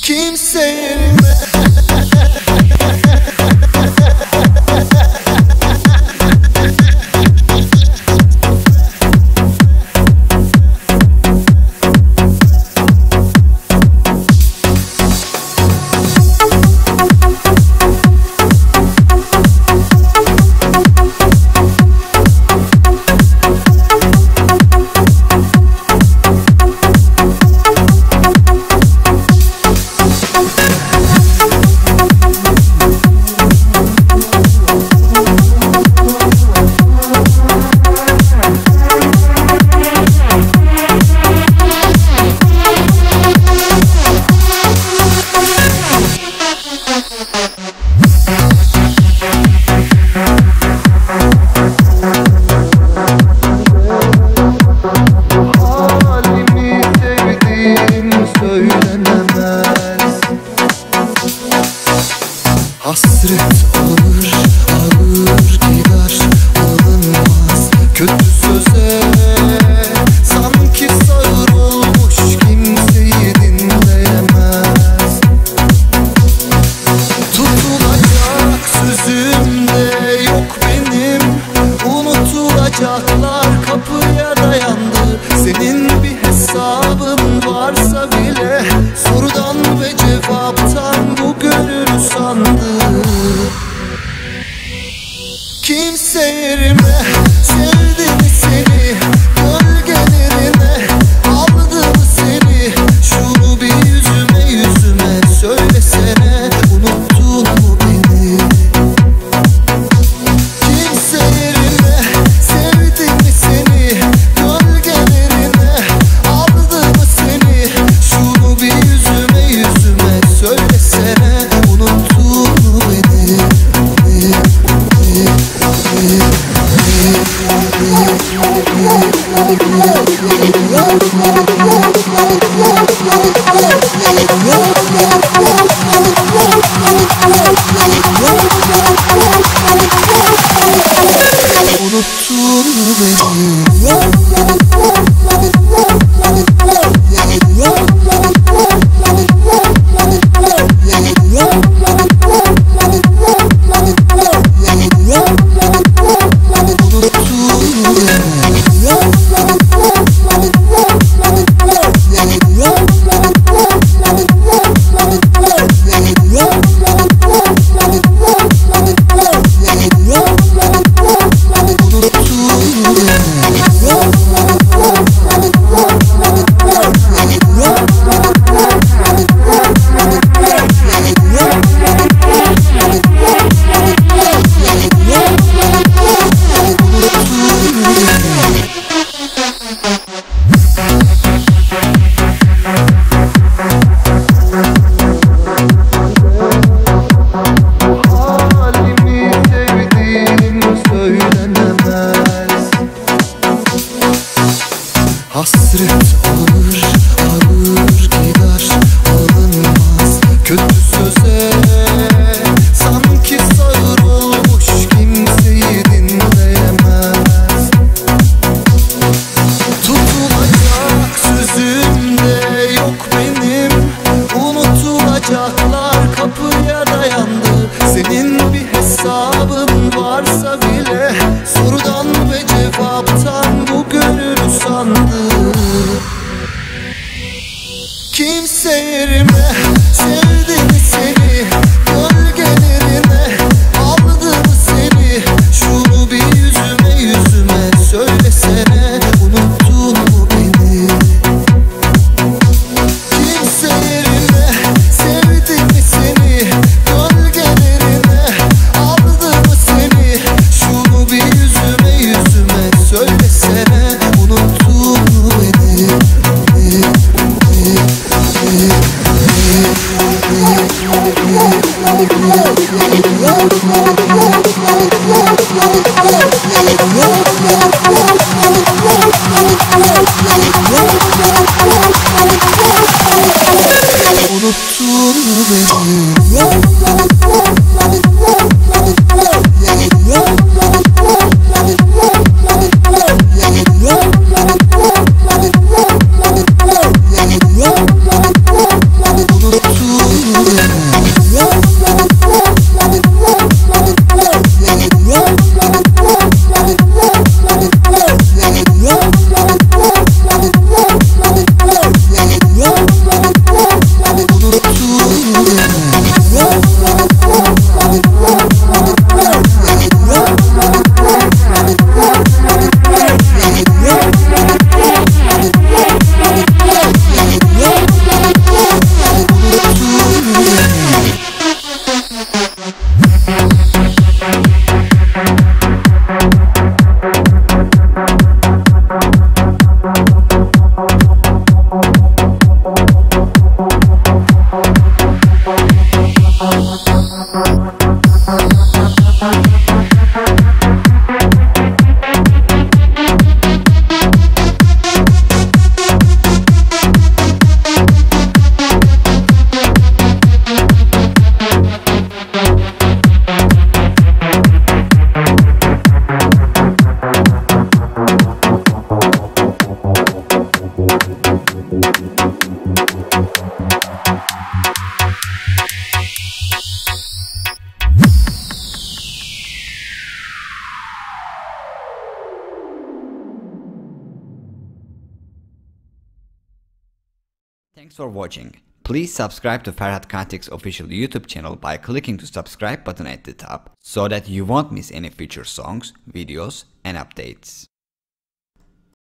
Kimse yerime hasret alır, alır gider, alınmaz kötü söze. Sanki sağır olmuş, kimseyi dinleyemez. Tutulacak sözümde yok benim, unutulacaklar kapıya dayandı. Senin bir hesabın varsa bile, sorudan ve cevaptan bu gönül usandı. Kimse yerime sevdi mi seni, gölgelerine aldı mı seni? Şunu bir yüzüme yüzüme söylesene, unuttun mu beni? Kimse yerime sevdi mi seni, gölgelerine aldı mı seni? Şunu bir yüzüme yüzüme söylesene, unuttun mu beni? Unuttun mu beni? Hasret alır, alır gider, alınmaz kötü söze. Sanki sağır olmuş, kimseyi dinleyemez. Tutulacak sözümde yok benim, unutulacaklar kapıya dayandı. Senin bir hesabın varsa bile, sorudan ve cevaptan bu gönül usandı. Kimse yerime sevdi mi seni, gölgelerine aldı mı seni? Şunu bir yüzüme yüzüme söylesene, unuttun mu beni? Kimse yerime sevdi mi seni, gölgelerine aldı mı seni? Şunu bir yüzüme yüzüme söylesene, unuttun mu beni? Thanks for watching. Please subscribe to Ferhat Katik's official YouTube channel by clicking the subscribe button at the top so that you won't miss any future songs, videos and updates.